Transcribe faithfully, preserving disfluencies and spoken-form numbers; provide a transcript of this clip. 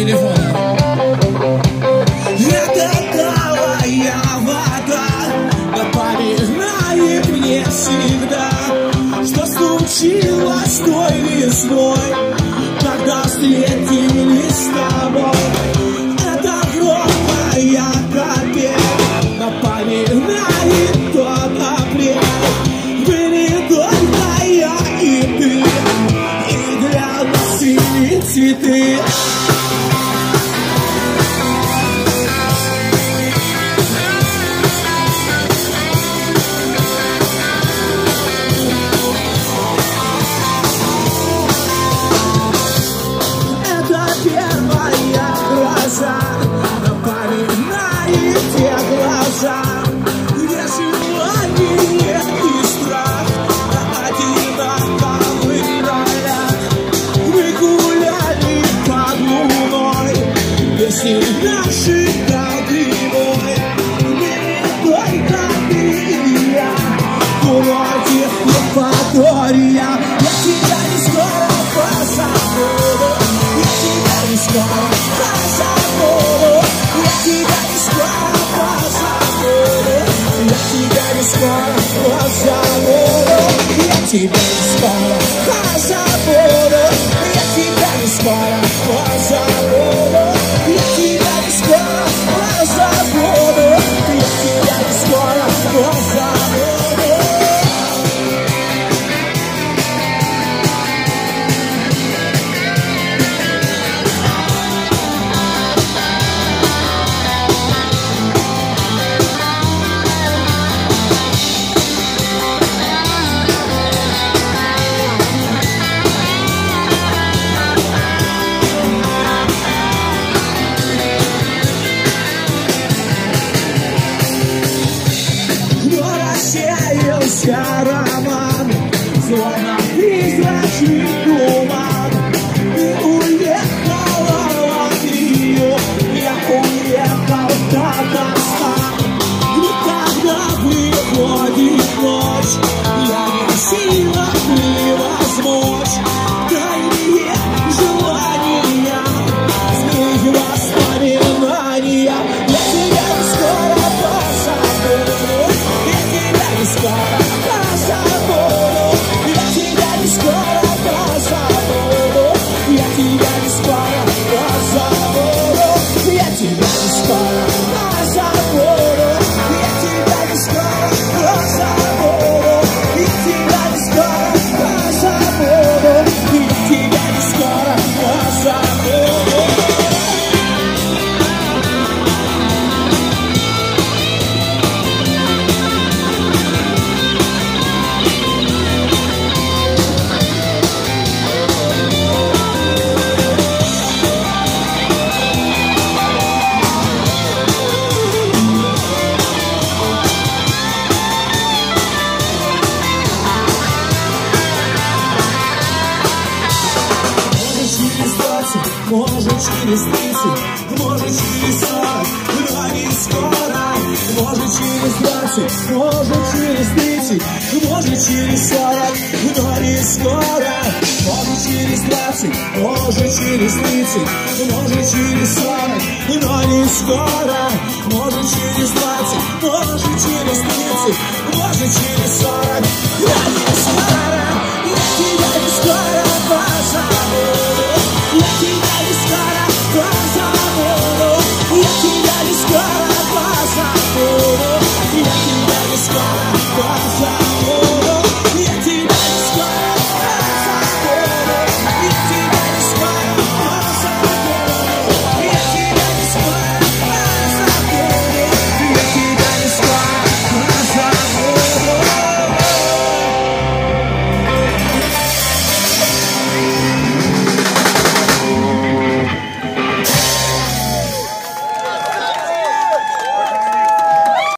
телефона. Это талая вода напоминает мне всегда, что случилось той весной, когда встретились с тобой. Это громкая капель напоминает тот апрель. Были только я и ты, и для нас цвели цветы. Напоминает те глаза, где желание и страх на одинаковых ролях. Мы гуляли под луной, песни наши колыбой. Мы только ты и я, курорте Евпатория. Я тебя не скоро позабуду, я тебя не скоро позабуду. Я тебя не скоро позабуду, я тебя не скоро позабуду, я тебя не скоро позабуду, я тебя не скоро позабуду, я тебя не скоро позабуду, я тебя не скоро позабуду. Рассеялся роман, словно призрачный туман. Ты уехала в Англию, я уехал в Татарстан. И когда выходит ночь, я не в силах превозмочь тайные желания, злые воспоминания. Я тебя не скоро позабуду, я тебя не скоро позабуду, я тебя не скоро позабуду, я тебя не скоро позабуду, я тебя не скоро позабуду, я тебя не скоро позабуду, я тебя не скоро позабуду, я тебя не скоро позабуду. Может через тридцать, может через сорок, но не скоро. Может через двадцать, может через тридцать, может через сорок, но не скоро. Может через двадцать, может через тридцать, может через сорок, но не скоро. Может через двадцать, может через тридцать, может через сорок, но не скоро. Я тебя не скоро позабуду, я тебя не скоро позабуду, я тебя не скоро позабуду, я тебя не скоро